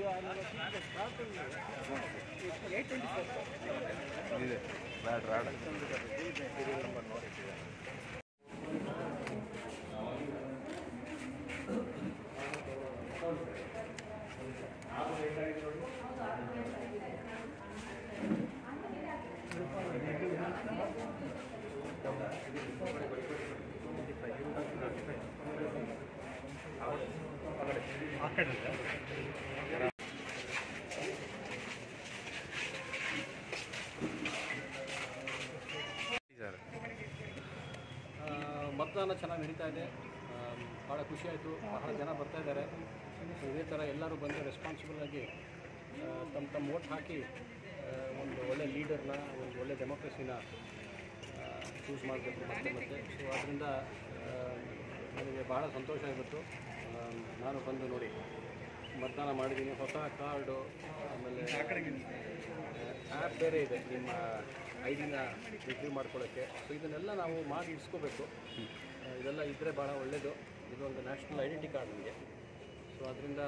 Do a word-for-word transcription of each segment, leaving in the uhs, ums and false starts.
मतदान ಚೆನ್ನಾಗಿ ನಡೀತಾ ಇದೆ. ಭಾಳ ಖುಷಿ ಆಯಿತು. ಬಹಳ ಜನ ಬರ್ತಾ ಇದ್ದಾರೆ. ಇದೇ ಥರ ಎಲ್ಲರೂ ಬಂದು ರೆಸ್ಪಾನ್ಸಿಬಲ್ ಆಗಿ ತಮ್ಮ ತಮ್ಮ ವೋಟ್ ಹಾಕಿ ಒಂದು ಒಳ್ಳೆ ಲೀಡರ್ನ, ಒಂದು ಒಳ್ಳೆ ಡೆಮೋಕ್ರಸಿನ ಚೂಸ್ ಮಾಡಬೇಕು ಮತ್ತೆ ಮತ್ತೆ. ಸೊ ಅದರಿಂದ ನನಗೆ ಭಾಳ ಸಂತೋಷ ಆಗಿತ್ತು. ನಾನು ಬಂದು ನೋಡಿ ಮತದಾನ ಮಾಡಿದ್ದೀನಿ. ಹೊಸ ಕಾರ್ಡು, ಆಮೇಲೆ ಆ್ಯಪ್ ಬೇರೆ ಇದೆ ನಿಮ್ಮ ಐ ಡಿನ ರಿಸೀವ್ ಮಾಡ್ಕೊಳ್ಳೋಕ್ಕೆ. ಸೊ ಇದನ್ನೆಲ್ಲ ನಾವು ಮಾಡಿ ಇಡ್ಸ್ಕೋಬೇಕು. ಇದೆಲ್ಲ ಇದ್ದರೆ ಭಾಳ ಒಳ್ಳೆಯದು. ಇದೊಂದು ನ್ಯಾಷನಲ್ ಐಡೆಂಟಿ ಕಾರ್ಡ್ ನಮಗೆ. ಸೊ ಅದರಿಂದ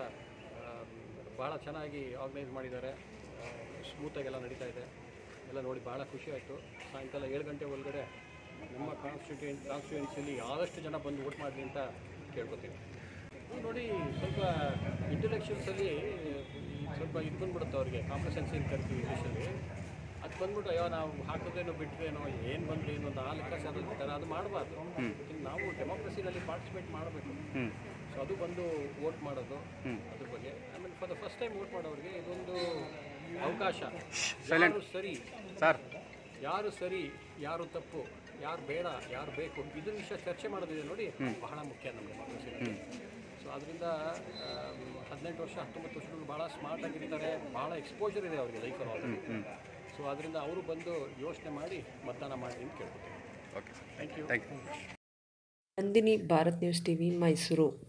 ಭಾಳ ಚೆನ್ನಾಗಿ ಆರ್ಗನೈಸ್ ಮಾಡಿದ್ದಾರೆ. ಸ್ಮೂತಾಗೆಲ್ಲ ನಡೀತಾ ಇದೆ. ಎಲ್ಲ ನೋಡಿ ಭಾಳ ಖುಷಿ ಆಯಿತು. ಸಾಯಂಕಾಲ ಏಳು ಗಂಟೆ ಒಳಗಡೆ ನಮ್ಮ ಕಾನ್ಸ್ಟಿಟ್ಯೂಯೆಂಟ್ ಕಾನ್ಸ್ಟಿಟ್ಯೂಯೆನ್ಸಿಲಿ ಆದಷ್ಟು ಜನ ಬಂದು ವೋಟ್ ಮಾಡಲಿ ಅಂತ ಕೇಳ್ಕೊತೀನಿ. ನೋಡಿ, ಸ್ವಲ್ಪ ಇಂಟೆಲೆಕ್ಚುಯಲ್ಸಲ್ಲಿ ಸ್ವಲ್ಪ ಇದು ಬಂದ್ಬಿಡುತ್ತೆ ಅವ್ರಿಗೆ, ಕಾಂಪ್ಲೆಸೆನ್ಸಿ ಅಂತ ಕರಿತೀವಿ ಇಂಗ್ಲೀಷಲ್ಲಿ. ಅದು ಬಂದ್ಬಿಟ್ಟು ಅಯ್ಯೋ ನಾವು ಹಾಕಿದ್ರೇನೋ ಬಿಟ್ಟರೇನೋ ಏನು ಬಂದರೆ ಏನು ಅಂತ ಆ ಲೆಕ್ಕ ಸಾಧಿಸ್ತಾರೆ. ಅದು ಮಾಡಬಾರ್ದು. ನಾವು ಡೆಮೋಕ್ರಸಿನಲ್ಲಿ ಪಾರ್ಟಿಸಿಪೇಟ್ ಮಾಡಬೇಕು. ಸೊ ಅದು ಬಂದು ವೋಟ್ ಮಾಡೋದು ಅದ್ರ ಬಗ್ಗೆ. ಆಮೇಲೆ for the first time vote ಮಾಡೋರಿಗೆ ಇದೊಂದು ಅವಕಾಶ. ಯಾರು ಸರಿ ಸರ್, ಯಾರು ಸರಿ, ಯಾರು ತಪ್ಪು, ಯಾರು ಬೇಡ, ಯಾರು ಬೇಕು, ಇದನ್ನ ವಿಷಯ ಚರ್ಚೆ ಮಾಡೋದಿದೆ ನೋಡಿ, ಬಹಳ ಮುಖ್ಯ ನಮ್ಮ ಡೆಮೋಕ್ರಸಿನಲ್ಲಿ. ಸೊ ಅದರಿಂದ ಹದಿನೆಂಟು ವರ್ಷ ಹತ್ತೊಂಬತ್ತು ವರ್ಷಗಳು ಭಾಳ ಸ್ಮಾರ್ಟ್ ಆಗಿರ್ತಾರೆ. ಭಾಳ ಎಕ್ಸ್ಪೋಜರ್ ಇದೆ ಅವರಿಗೆ ಲೈಫಲ್ಲಿ ಆಲ್ರೆಡಿ. ಸೊ ಅದರಿಂದ ಅವರು ಬಂದು ಯೋಚನೆ ಮಾಡಿ ಮತದಾನ ಮಾಡಿ ಅಂತ ಕೇಳ್ಕೊತೀನಿ. Okay, thank you. Nandini, Bharat news TV, Mysuru.